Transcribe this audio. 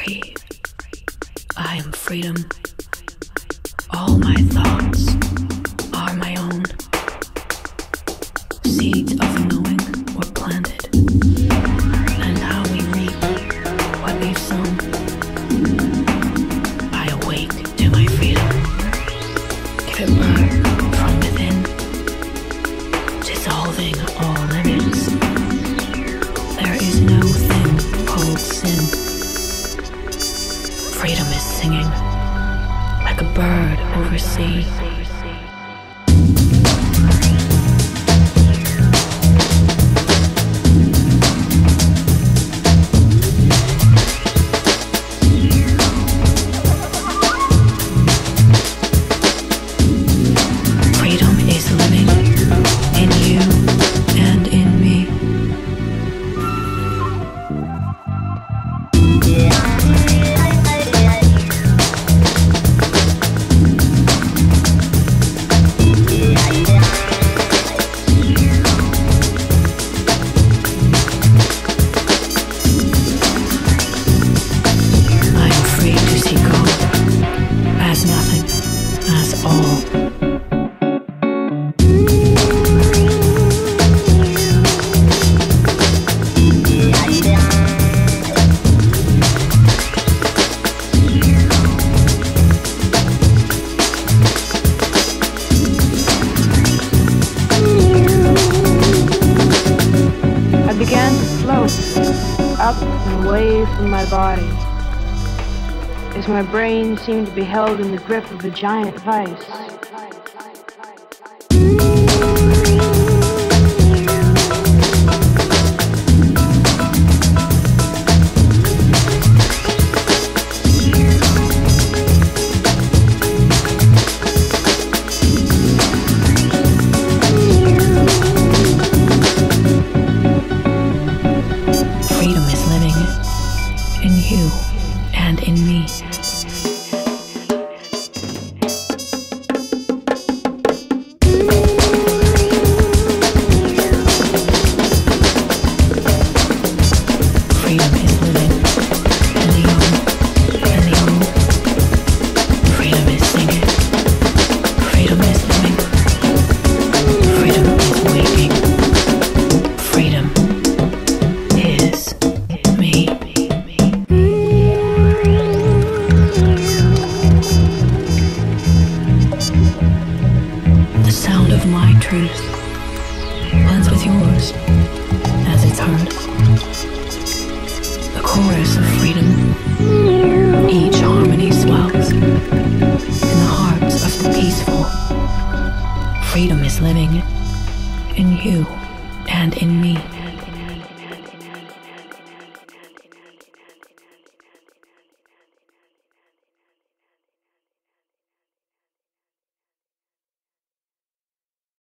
free. I am freedom. All my thoughts are my own. Seeds of knowing were planted, and how we reap what we've sown. I awake to my freedom. Give it birth from within, dissolving all limits. There is no thing called sin. Freedom is singing like a bird over sea. Freedom is living in you and in me. I began to float up and away from my body as my brain seemed to be held in the grip of a giant vice. Freedom is living in you and in me. Freedom is living in the young and the old. Freedom is singing. Freedom is living. Freedom is waking. Freedom is me. The sound of my truth blends with yours as it's heard. The chorus of freedom, each harmony swells in the hearts of the peaceful. Freedom is living in you and in me.